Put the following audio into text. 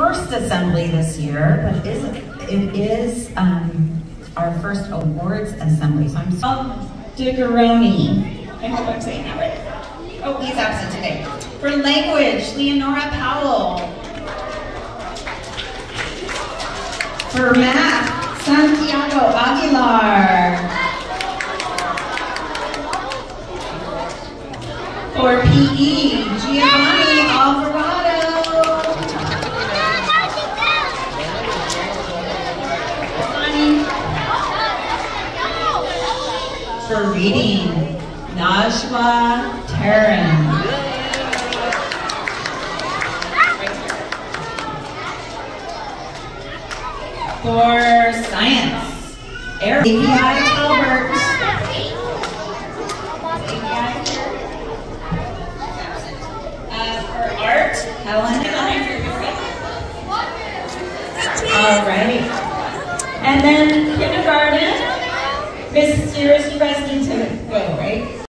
first assembly this year, but it is our first awards assembly. So I'm Digaroni. I hope I'm saying that right. Oh, he's absent today. For language, Leonora Powell. For math, Santiago Aguilar. For PE, Giovanni Alvarado. For reading, Najwa Tarin. For science, API Talbert. For art, Helen. All right. And then kindergarten, Miss Sears, you guys need to go, right?